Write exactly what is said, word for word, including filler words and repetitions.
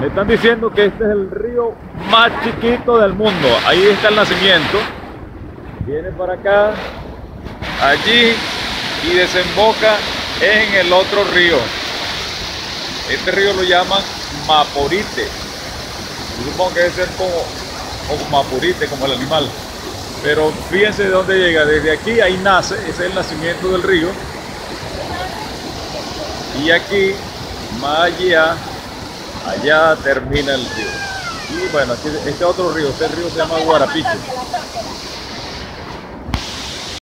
Me están diciendo que este es el río más chiquito del mundo. Ahí está el nacimiento. Viene para acá, allí y desemboca en el otro río. Este río lo llaman Maporite. Yo supongo que debe ser como, como Maporite, como el animal. Pero fíjense de dónde llega. Desde aquí, ahí nace, ese es el nacimiento del río. Y aquí, más allá, allá termina el río. Y bueno, aquí, este otro río, este río se llama Guarapiche.